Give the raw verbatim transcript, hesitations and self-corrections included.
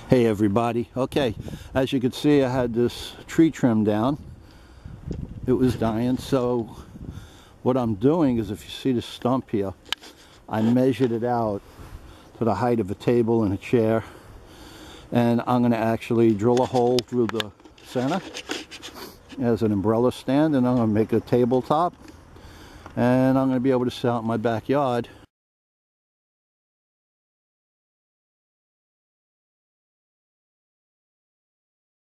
Hey everybody. Okay, as you can see, I had this tree trimmed down. It was dying, so what I'm doing is, if you see the stump here, I measured it out to the height of a table and a chair, and I'm going to actually drill a hole through the center as an umbrella stand, and I'm going to make a tabletop, and I'm going to be able to set out in my backyard